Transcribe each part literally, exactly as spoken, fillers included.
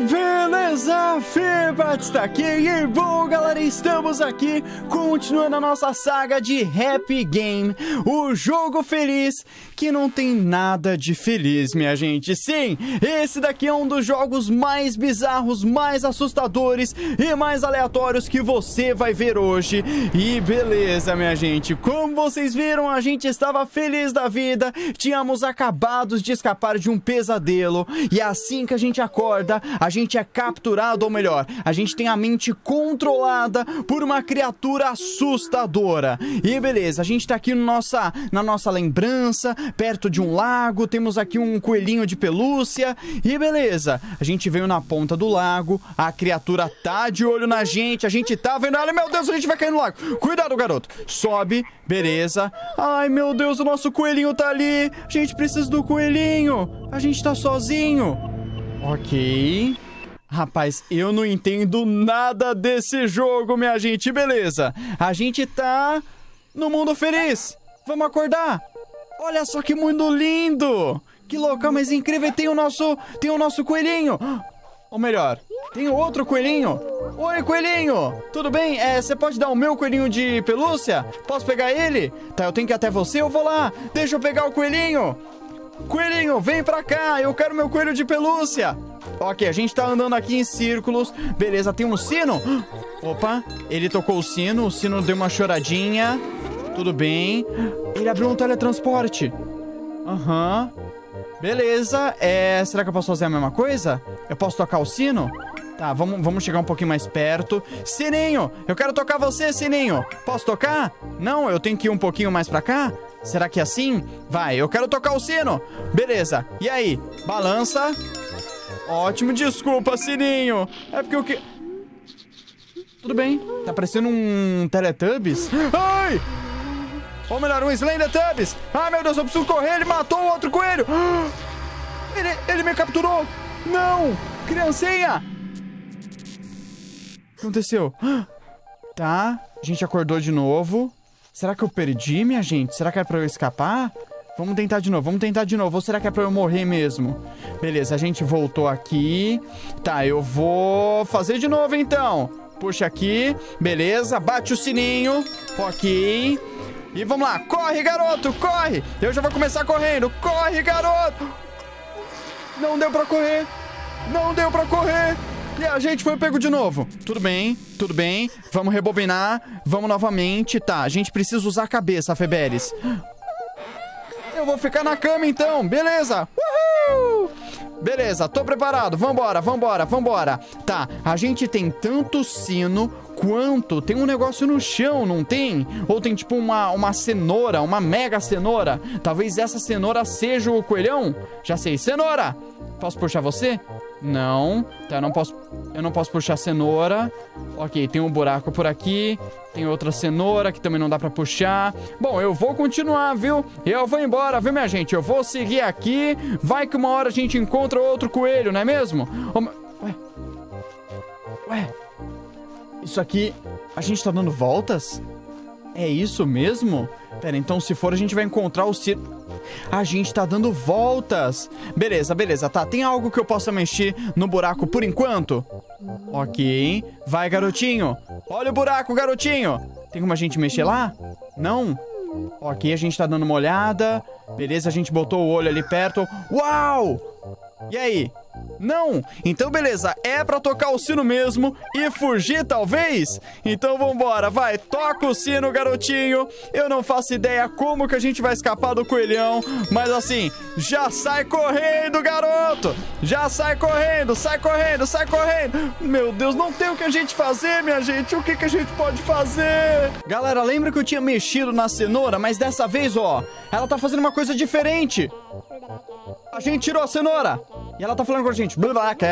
Beleza, Fibats tá aqui. E bom, galera, estamos aqui continuando a nossa saga de Happy Game, o jogo feliz que não tem nada de feliz, minha gente. Sim, esse daqui é um dos jogos mais bizarros, mais assustadores e mais aleatórios que você vai ver hoje. E beleza, minha gente, como vocês viram, a gente estava feliz da vida, tínhamos acabado de escapar de um pesadelo, e assim que a gente acorda, a gente é capturado, ou melhor, a gente tem a mente controlada por uma criatura assustadora. E beleza, a gente tá aqui no nossa, na nossa lembrança, perto de um lago, temos aqui um coelhinho de pelúcia, e beleza, a gente veio na ponta do lago, a criatura tá de olho na gente, a gente tá vendo ela, meu Deus, a gente vai cair no lago. Cuidado, garoto, sobe, beleza. Ai, meu Deus, o nosso coelhinho tá ali, a gente precisa do coelhinho, a gente tá sozinho. Ok. Rapaz, eu não entendo nada desse jogo, minha gente. Beleza, a gente tá no mundo feliz. Vamos acordar. Olha só que mundo lindo. Que local mais incrível. E tem o nosso, tem o nosso coelhinho. Ou melhor, tem outro coelhinho. Oi, coelhinho. Tudo bem? É, você pode dar o meu coelhinho de pelúcia? Posso pegar ele? Tá, eu tenho que ir até você, eu vou lá. Deixa eu pegar o coelhinho. Coelhinho, vem pra cá, eu quero meu coelho de pelúcia. Ok, a gente tá andando aqui em círculos. Beleza, tem um sino. Opa, ele tocou o sino, o sino deu uma choradinha. Tudo bem. Ele abriu um teletransporte. Aham. Uhum. Beleza, é... será que eu posso fazer a mesma coisa? Eu posso tocar o sino? Tá, vamos, vamos chegar um pouquinho mais perto. Sininho, eu quero tocar você, Sininho. Posso tocar? Não, eu tenho que ir um pouquinho mais pra cá? Será que é assim? Vai, eu quero tocar o sino. Beleza, e aí? Balança. Ótimo, desculpa, Sininho. É porque eu que... Tudo bem, tá parecendo um Teletubbies. Ai! Ou melhor, um Slendertubbies. Ai, meu Deus, eu preciso correr, ele matou o outro coelho. Ele, ele me capturou. Não, criancinha. O que aconteceu? Tá, a gente acordou de novo. Será que eu perdi, minha gente? Será que é pra eu escapar? Vamos tentar de novo, vamos tentar de novo. Ou será que é pra eu morrer mesmo? Beleza, a gente voltou aqui. Tá, eu vou fazer de novo, então. Puxa aqui, beleza, bate o sininho. Ok. E vamos lá, corre, garoto, corre. Eu já vou começar correndo, corre, garoto. Não deu pra correr. Não deu pra correr. E a gente foi pego de novo. Tudo bem, tudo bem. Vamos rebobinar. Vamos novamente. Tá, a gente precisa usar a cabeça, Feberes. Eu vou ficar na cama, então. Beleza. Uhul! Beleza, tô preparado. Vambora, vambora, vambora. Tá, a gente tem tanto sino quanto... Tem um negócio no chão, não tem? Ou tem tipo uma, uma cenoura, uma mega cenoura. Talvez essa cenoura seja o coelhão. Já sei, cenoura. Posso puxar você? Não, tá, eu não posso, eu não posso puxar a cenoura. Ok, tem um buraco por aqui. Tem outra cenoura que também não dá pra puxar. Bom, eu vou continuar, viu? Eu vou embora, viu, minha gente? Eu vou seguir aqui. Vai que uma hora a gente encontra outro coelho, não é mesmo? Ué? Ué? Isso aqui... A gente tá dando voltas? É isso mesmo? Pera, então se for a gente vai encontrar o círculo... A gente tá dando voltas. Beleza, beleza, tá. Tem algo que eu possa mexer no buraco por enquanto? Ok. Vai, garotinho. Olha o buraco, garotinho. Tem como a gente mexer lá? Não? Ok, a gente tá dando uma olhada. Beleza, a gente botou o olho ali perto. Uau! E aí? Não? Então beleza, é pra tocar o sino mesmo e fugir talvez? Então vambora, vai, toca o sino, garotinho. Eu não faço ideia como que a gente vai escapar do coelhão, mas assim, já sai correndo, garoto. Já sai correndo, sai correndo, sai correndo. Meu Deus, não tem o que a gente fazer, minha gente. O que que a gente pode fazer? Galera, lembra que eu tinha mexido na cenoura, mas dessa vez, ó, ela tá fazendo uma coisa diferente. A gente tirou a cenoura e ela tá falando com a gente.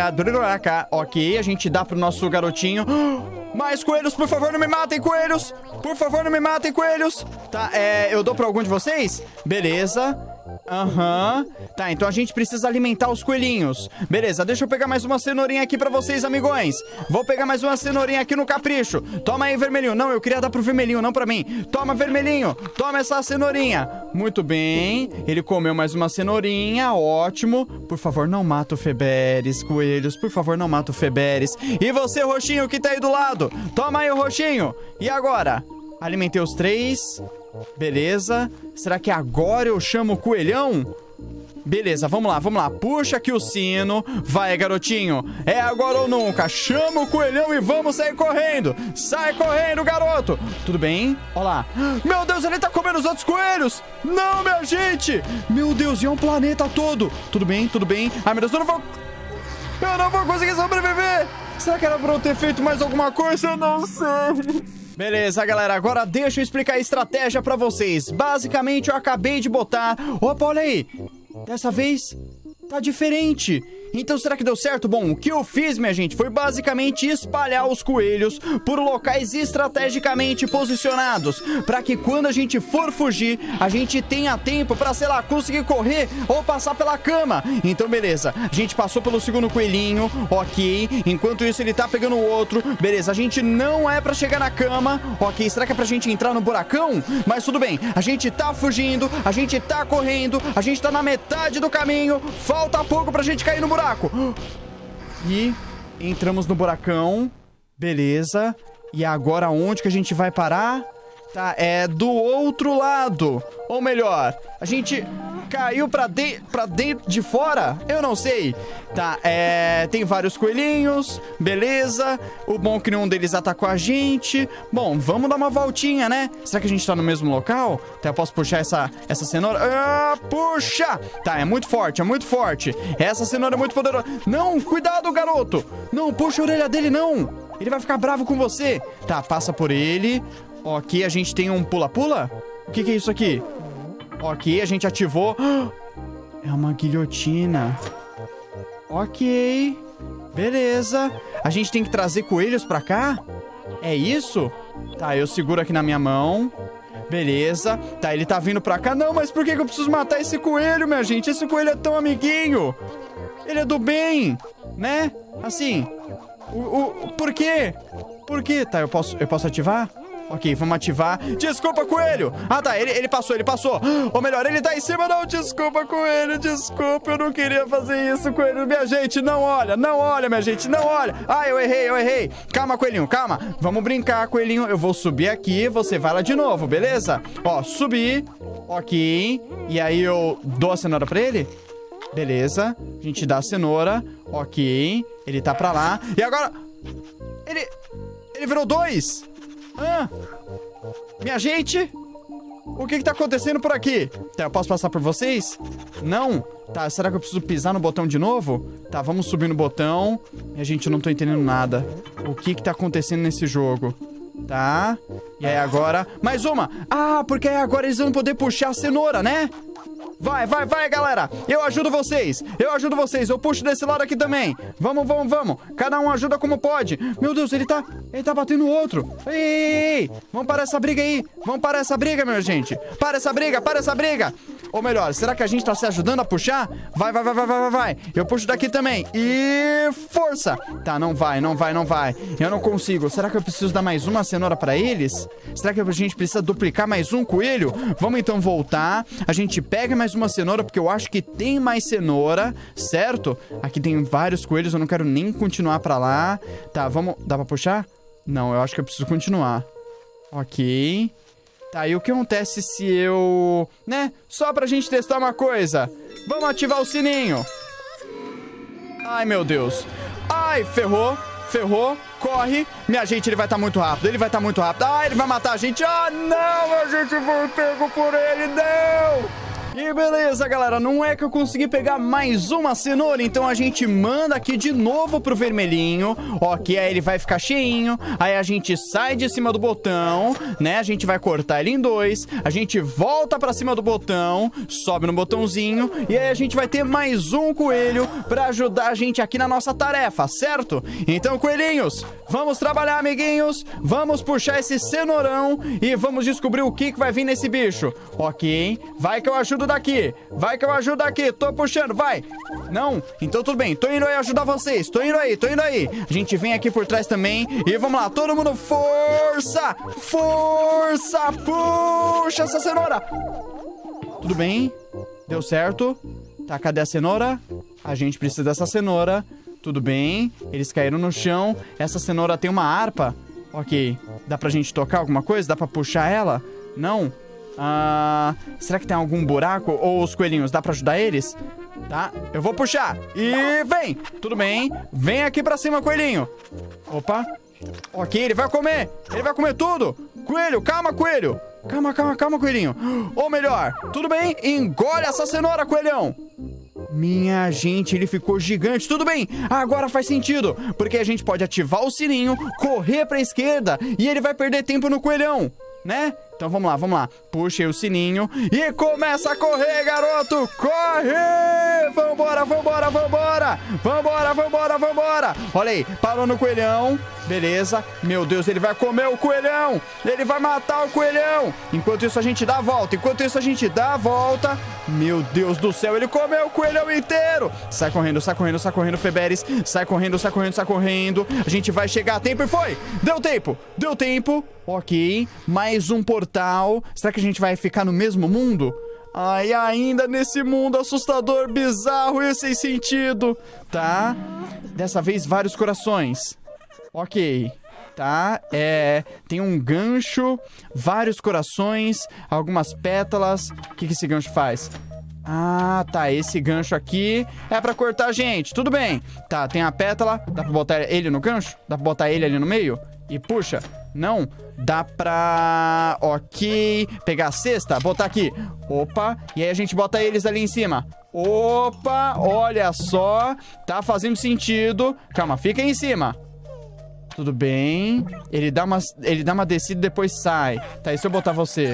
Ok, a gente dá pro nosso garotinho. Mais coelhos, por favor, não me matem, coelhos. Por favor, não me matem, coelhos. Tá, é, eu dou pra algum de vocês? Beleza. Aham. Uhum. Tá, então a gente precisa alimentar os coelhinhos. Beleza, deixa eu pegar mais uma cenourinha aqui pra vocês, amigões. Vou pegar mais uma cenourinha aqui no capricho. Toma aí, vermelhinho. Não, eu queria dar pro vermelhinho, não pra mim. Toma, vermelhinho. Toma essa cenourinha. Muito bem. Ele comeu mais uma cenourinha. Ótimo. Por favor, não mata o Feberes, coelhos. Por favor, não mata o Feberes. E você, roxinho, que tá aí do lado. Toma aí o roxinho. E agora? Alimentei os três. Beleza. Será que agora eu chamo o coelhão? Beleza, vamos lá, vamos lá. Puxa aqui o sino. Vai, garotinho. É agora ou nunca. Chama o coelhão e vamos sair correndo. Sai correndo, garoto. Tudo bem? Olha lá. Meu Deus, ele tá comendo os outros coelhos. Não, minha gente. Meu Deus, e é um planeta todo. Tudo bem, tudo bem. Ai, meu Deus, eu não vou... Eu não vou conseguir sobreviver. Será que era pra eu ter feito mais alguma coisa? Eu não sei. Beleza, galera, agora deixa eu explicar a estratégia pra vocês. Basicamente, eu acabei de botar... Opa, olha aí. Dessa vez, tá diferente. Então, será que deu certo? Bom, o que eu fiz, minha gente, foi basicamente espalhar os coelhos por locais estrategicamente posicionados, pra que quando a gente for fugir, a gente tenha tempo pra, sei lá, conseguir correr ou passar pela cama. Então, beleza, a gente passou pelo segundo coelhinho, ok. Enquanto isso, ele tá pegando o outro. Beleza, a gente não é pra chegar na cama, ok. Será que é pra gente entrar no buracão? Mas tudo bem, a gente tá fugindo, a gente tá correndo, a gente tá na metade do caminho. Falta pouco pra gente cair no buraco. E entramos no buracão. Beleza. E agora onde que a gente vai parar? Tá, é do outro lado. Ou melhor, a gente caiu pra, de... pra dentro de fora? Eu não sei. Tá, é... tem vários coelhinhos. Beleza. O bom é que nenhum deles atacou a gente. Bom, vamos dar uma voltinha, né? Será que a gente tá no mesmo local? Tá, eu posso puxar essa, essa cenoura? Ah, puxa! Tá, é muito forte, é muito forte. Essa cenoura é muito poderosa. Não, cuidado, garoto. Não, puxa a orelha dele, não. Ele vai ficar bravo com você. Tá, passa por ele. Ok, a gente tem um pula-pula? O que que é isso aqui? Ok, a gente ativou. É uma guilhotina. Ok. Beleza. A gente tem que trazer coelhos pra cá? É isso? Tá, eu seguro aqui na minha mão. Beleza. Tá, ele tá vindo pra cá. Não, mas por que que eu preciso matar esse coelho, minha gente? Esse coelho é tão amiguinho. Ele é do bem, né? Assim. O, o, por quê? Por quê? Tá, eu posso, eu posso ativar? Ok, vamos ativar. Desculpa, coelho. Ah, tá, ele, ele passou, ele passou. Ou melhor, ele tá em cima. Não, desculpa, coelho, desculpa. Eu não queria fazer isso, coelho. Minha gente, não olha, não olha, minha gente, não olha. Ah, eu errei, eu errei. Calma, coelhinho, calma. Vamos brincar, coelhinho. Eu vou subir aqui, você vai lá de novo, beleza? Ó, subir. Ok. E aí eu dou a cenoura pra ele? Beleza. A gente dá a cenoura. Ok. Ele tá pra lá. E agora... Ele... Ele virou dois. Ah, minha gente, o que que tá acontecendo por aqui? Tá, eu posso passar por vocês? Não? Tá, será que eu preciso pisar no botão de novo? Tá, vamos subir no botão. Minha gente, eu não tô entendendo nada. O que que tá acontecendo nesse jogo? Tá, e aí agora... Mais uma! Ah, porque aí agora eles vão poder puxar a cenoura, né? Vai, vai, vai, galera. Eu ajudo vocês. Eu ajudo vocês. Eu puxo desse lado aqui também. Vamos, vamos, vamos. Cada um ajuda como pode. Meu Deus, ele tá... Ele tá batendo o outro. Ei, ei, ei. Vamos parar essa briga aí. Vamos parar essa briga, minha gente. Para essa briga, para essa briga. Ou melhor, será que a gente tá se ajudando a puxar? Vai, vai, vai, vai, vai, vai. Eu puxo daqui também. E... Força. Tá, não vai, não vai, não vai. Eu não consigo. Será que eu preciso dar mais uma cenoura pra eles? Será que a gente precisa duplicar mais um coelho? Vamos então voltar. A gente pega mais uma cenoura, porque eu acho que tem mais cenoura, certo? Aqui tem vários coelhos, eu não quero nem continuar pra lá. Tá, vamos... Dá pra puxar? Não, eu acho que eu preciso continuar. Ok. Tá, e o que acontece se eu... Né? Só pra gente testar uma coisa. Vamos ativar o sininho. Ai, meu Deus. Ai, ferrou. Ferrou. Corre. Minha gente, ele vai estar tá muito rápido. Ele vai estar tá muito rápido. Ah, ele vai matar a gente. Ah, não. A gente foi pego por ele. Não. E beleza, galera, não é que eu consegui pegar mais uma cenoura, então a gente manda aqui de novo pro vermelhinho, ok, aí ele vai ficar cheinho, aí a gente sai de cima do botão, né, a gente vai cortar ele em dois, a gente volta pra cima do botão, sobe no botãozinho, e aí a gente vai ter mais um coelho pra ajudar a gente aqui na nossa tarefa, certo? Então, coelhinhos, vamos trabalhar, amiguinhos, vamos puxar esse cenourão e vamos descobrir o que que vai vir nesse bicho, ok, vai que eu ajudo ajudo aqui. Vai que eu ajudo aqui. Tô puxando, vai. Não? Então tudo bem. Tô indo aí ajudar vocês. Tô indo aí, tô indo aí. A gente vem aqui por trás também. E vamos lá, todo mundo, força! Força! Puxa essa cenoura. Tudo bem. Deu certo. Tá, cadê a cenoura? A gente precisa dessa cenoura. Tudo bem. Eles caíram no chão. Essa cenoura tem uma harpa. Ok. Dá pra gente tocar alguma coisa? Dá pra puxar ela? Não? Ah, será que tem algum buraco? Ou os coelhinhos, dá pra ajudar eles? Tá, eu vou puxar. E vem. Tudo bem. Vem aqui pra cima, coelhinho. Opa. Ok, ele vai comer. Ele vai comer tudo. Coelho, calma, coelho. Calma, calma, calma, coelhinho. Ou melhor, tudo bem? Engole essa cenoura, coelhão. Minha gente, ele ficou gigante. Tudo bem, agora faz sentido. Porque a gente pode ativar o sininho, correr pra esquerda e ele vai perder tempo no coelhão, né? Então vamos lá, vamos lá. Puxei o sininho e começa a correr, garoto. Corre! Vambora, vambora, vambora. Vambora, vambora, vambora. Olha aí, parou no coelhão. Beleza. Meu Deus, ele vai comer o coelhão. Ele vai matar o coelhão. Enquanto isso a gente dá a volta. Enquanto isso a gente dá a volta. Meu Deus do céu, ele comeu o coelhão inteiro. Sai correndo, sai correndo, sai correndo, Feberes. Sai correndo, sai correndo, sai correndo. A gente vai chegar a tempo e foi. Deu tempo, deu tempo. Ok, mais um portal. Será que a gente vai ficar no mesmo mundo? Ai, ainda nesse mundo assustador, bizarro e sem sentido. Tá, dessa vez vários corações. Ok, tá, é... tem um gancho, vários corações, algumas pétalas. O que que esse gancho faz? Ah, tá, esse gancho aqui é pra cortar a gente, tudo bem. Tá, tem a pétala, dá pra botar ele no gancho? Dá pra botar ele ali no meio? E puxa, não, dá pra... Ok, pegar a cesta, botar aqui. Opa, e aí a gente bota eles ali em cima. Opa, olha só, tá fazendo sentido. Calma, fica aí em cima. Tudo bem. Ele dá uma, ele dá uma descida e depois sai. Tá, e se eu botar você?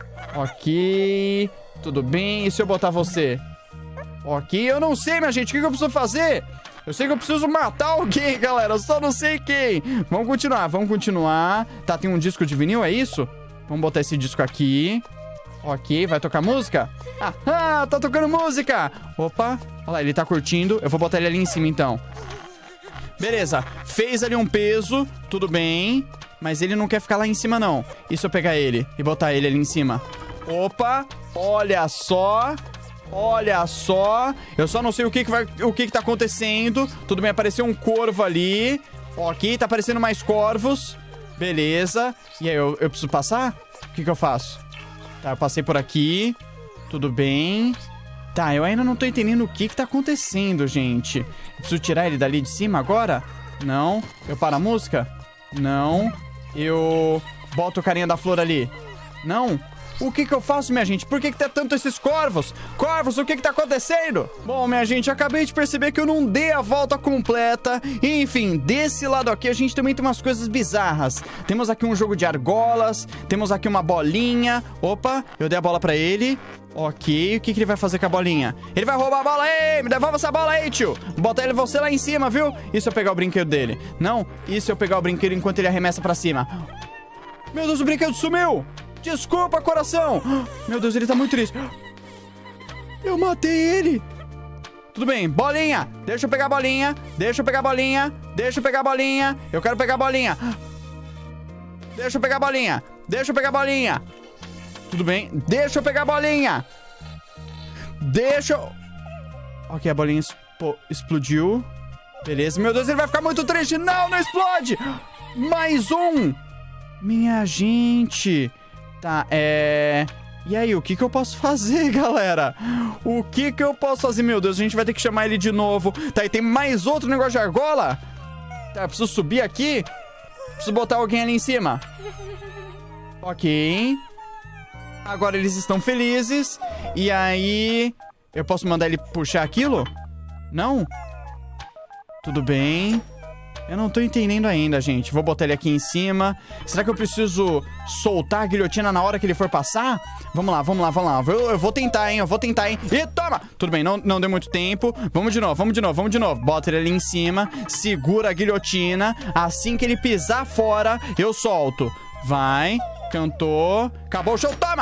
Ok, tudo bem, e se eu botar você? Ok, eu não sei, minha gente, o que que eu preciso fazer? Eu sei que eu preciso matar alguém, galera. Eu só não sei quem. Vamos continuar, vamos continuar. Tá, tem um disco de vinil, é isso? Vamos botar esse disco aqui. Ok, vai tocar música? Ah, tá tocando música. Opa, olha lá, ele tá curtindo. Eu vou botar ele ali em cima, então. Beleza, fez ali um peso. Tudo bem. Mas ele não quer ficar lá em cima, não. E se eu pegar ele e botar ele ali em cima? Opa, olha só. Olha só, eu só não sei o que que vai, o que que tá acontecendo. Tudo bem, apareceu um corvo ali. Ok, tá aparecendo mais corvos. Beleza. E aí, eu, eu preciso passar? O que que eu faço? Tá, eu passei por aqui. Tudo bem. Tá, eu ainda não tô entendendo o que que tá acontecendo, gente. Eu preciso tirar ele dali de cima agora? Não. Eu paro a música? Não. Eu boto o carinha da flor ali? Não. O que que eu faço, minha gente? Por que que tem tanto esses corvos? Corvos, o que que tá acontecendo? Bom, minha gente, acabei de perceber que eu não dei a volta completa. E, enfim, desse lado aqui a gente também tem umas coisas bizarras. Temos aqui um jogo de argolas. Temos aqui uma bolinha. Opa, eu dei a bola pra ele. Ok, o que que ele vai fazer com a bolinha? Ele vai roubar a bola. Ei, me devolva essa bola aí, tio. Bota ele, você lá em cima, viu? E se eu pegar o brinquedo dele? Não, e se eu pegar o brinquedo enquanto ele arremessa pra cima? Meu Deus, o brinquedo sumiu. Desculpa, coração. Meu Deus, ele tá muito triste. Eu matei ele. Tudo bem, bolinha. Deixa eu pegar a bolinha. Deixa eu pegar a bolinha. Deixa eu pegar a bolinha. Eu quero pegar a bolinha. Deixa eu pegar a bolinha. Deixa eu pegar a bolinha. Tudo bem, deixa eu pegar a bolinha. Deixa eu... Ok, a bolinha explodiu. Beleza, meu Deus, ele vai ficar muito triste. Não, não explode. Mais um. Minha gente... Tá, é... E aí, o que que eu posso fazer, galera? O que que eu posso fazer? Meu Deus, a gente vai ter que chamar ele de novo. Tá, e tem mais outro negócio de argola? Tá, eu preciso subir aqui. Preciso botar alguém ali em cima. Ok. Agora eles estão felizes. E aí... Eu posso mandar ele puxar aquilo? Não? Tudo bem. Eu não tô entendendo ainda, gente. Vou botar ele aqui em cima. Será que eu preciso soltar a guilhotina na hora que ele for passar? Vamos lá, vamos lá, vamos lá. Eu, eu vou tentar, hein? Eu vou tentar, hein? E toma! Tudo bem, não, não deu muito tempo. Vamos de novo, vamos de novo, vamos de novo. Bota ele ali em cima. Segura a guilhotina. Assim que ele pisar fora, eu solto. Vai. Cantou. Acabou o show. Toma!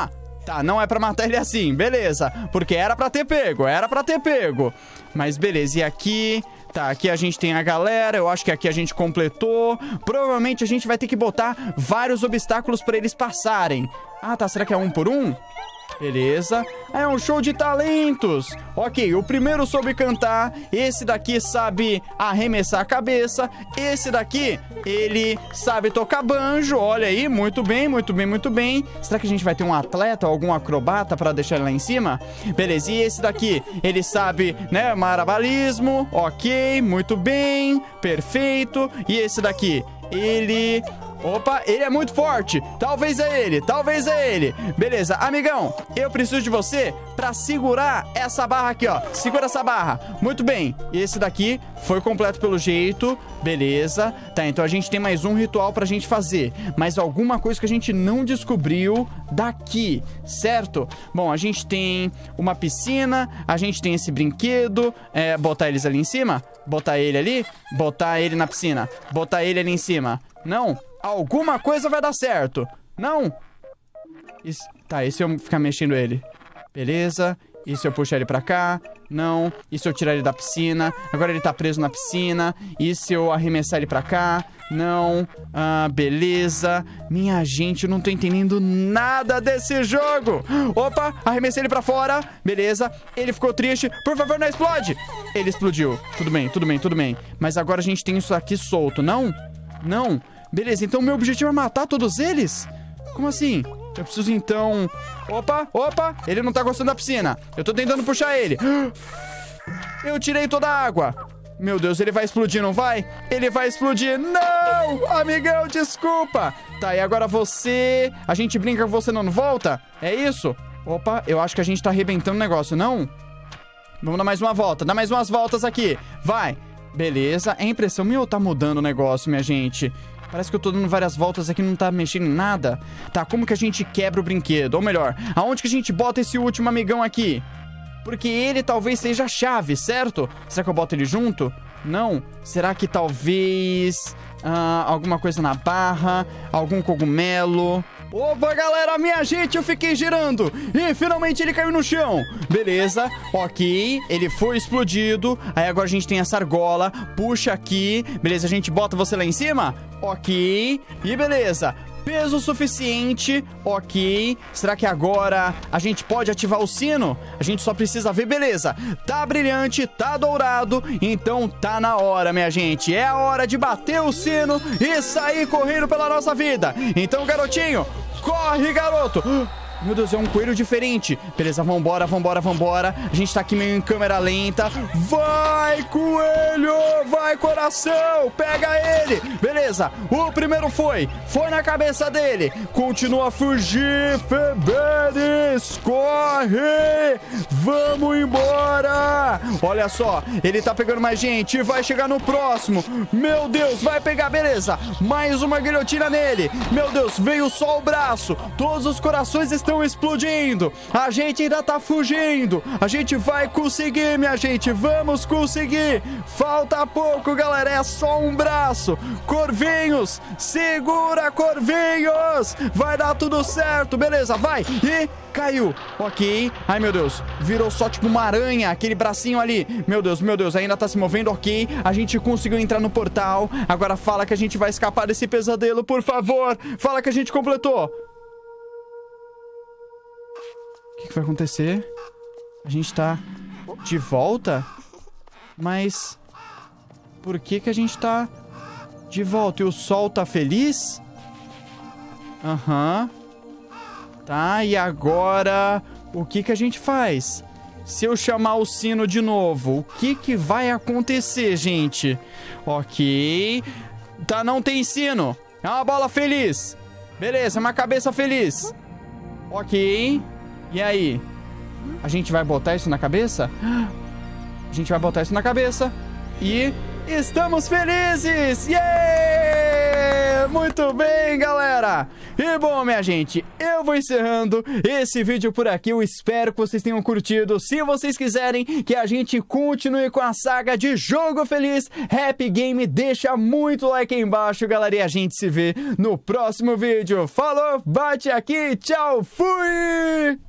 Tá, não é pra matar ele assim, beleza. Porque era pra ter pego, era pra ter pego. Mas beleza, e aqui... Tá, aqui a gente tem a galera, eu acho que aqui a gente completou. Provavelmente a gente vai ter que botar vários obstáculos pra eles passarem. Ah, tá, será que é um por um? Beleza. É um show de talentos. Ok, o primeiro soube cantar. Esse daqui sabe arremessar a cabeça. Esse daqui, ele sabe tocar banjo. Olha aí, muito bem, muito bem, muito bem. Será que a gente vai ter um atleta ou algum acrobata pra deixar ele lá em cima? Beleza, e esse daqui, ele sabe, né, marabalismo. Ok, muito bem, perfeito. E esse daqui, ele... Opa, ele é muito forte. Talvez é ele, talvez é ele. Beleza, amigão, eu preciso de você pra segurar essa barra aqui, ó. Segura essa barra. Muito bem, esse daqui foi completo pelo jeito. Beleza. Tá, então a gente tem mais um ritual pra gente fazer. Mas alguma coisa que a gente não descobriu daqui, certo? Bom, a gente tem uma piscina. A gente tem esse brinquedo. É, botar eles ali em cima. Botar ele ali. Botar ele na piscina. Botar ele ali em cima. Não. Alguma coisa vai dar certo. Não. Isso... Tá, e se eu ficar mexendo ele? Beleza. E se eu puxar ele pra cá? Não. E se eu tirar ele da piscina? Agora ele tá preso na piscina. E se eu arremessar ele pra cá? Não. Ah, beleza. Minha gente, eu não tô entendendo nada desse jogo. Opa, arremessei ele pra fora. Beleza. Ele ficou triste. Por favor, não explode. Ele explodiu. Tudo bem, tudo bem, tudo bem. Mas agora a gente tem isso aqui solto, não? Não. Beleza, então o meu objetivo é matar todos eles? Como assim? Eu preciso então... Opa, opa, ele não tá gostando da piscina. Eu tô tentando puxar ele. Eu tirei toda a água. Meu Deus, ele vai explodir, não vai? Ele vai explodir. Não! Amigão, desculpa. Tá, e agora você... A gente brinca com você, não volta? É isso? Opa, eu acho que a gente tá arrebentando o negócio, não? Vamos dar mais uma volta. Dá mais umas voltas aqui. Vai. Beleza. É impressão minha ou tá mudando o negócio, minha gente? Parece que eu tô dando várias voltas aqui e não tá mexendo em nada. Tá, como que a gente quebra o brinquedo? Ou melhor, aonde que a gente bota esse último amigão aqui? Porque ele talvez seja a chave, certo? Será que eu boto ele junto? Não. Será que talvez... Ah, alguma coisa na barra? Algum cogumelo? Opa, galera, minha gente, eu fiquei girando e finalmente ele caiu no chão. Beleza, ok, ele foi explodido. Aí agora a gente tem essa argola. Puxa aqui, beleza, a gente bota você lá em cima. Ok, e beleza. Peso suficiente, ok. Será que agora a gente pode ativar o sino? A gente só precisa ver, beleza. Tá brilhante, tá dourado. Então tá na hora, minha gente. É a hora de bater o sino e sair correndo pela nossa vida. Então, garotinho, corre, garoto. Meu Deus, é um coelho diferente. Beleza, vambora, vambora, vambora. A gente tá aqui meio em câmera lenta. Vai, coelho! Vai, coração! Pega ele! Beleza, o primeiro foi. Foi na cabeça dele. Continua a fugir, Feberes! Corre! Vamos embora! Olha só, ele tá pegando mais gente. Vai chegar no próximo. Meu Deus, vai pegar, beleza. Mais uma guilhotina nele. Meu Deus, veio só o braço. Todos os corações estão Estão explodindo. A gente ainda tá fugindo. A gente vai conseguir, minha gente. Vamos conseguir. Falta pouco, galera. É só um braço. Corvinhos, segura, Corvinhos. Vai dar tudo certo. Beleza, vai. E caiu. Ok. Ai, meu Deus. Virou só tipo uma aranha. Aquele bracinho ali. Meu Deus, meu Deus. Ainda tá se movendo. Ok. A gente conseguiu entrar no portal. Agora fala que a gente vai escapar desse pesadelo, por favor. Fala que a gente completou. O que, que vai acontecer? A gente tá de volta? Mas... por que que a gente tá de volta? E o sol tá feliz? Aham. Uhum. Tá, e agora... o que que a gente faz? Se eu chamar o sino de novo, o que que vai acontecer, gente? Ok. Tá, não tem sino. É uma bola feliz. Beleza, uma cabeça feliz. Ok. E aí? A gente vai botar isso na cabeça? A gente vai botar isso na cabeça. E estamos felizes! Yeah! Muito bem, galera! E bom, minha gente, eu vou encerrando esse vídeo por aqui. Eu espero que vocês tenham curtido. Se vocês quiserem que a gente continue com a saga de Jogo Feliz Happy Game, deixa muito like aí embaixo, galera. E a gente se vê no próximo vídeo. Falou, bate aqui, tchau, fui!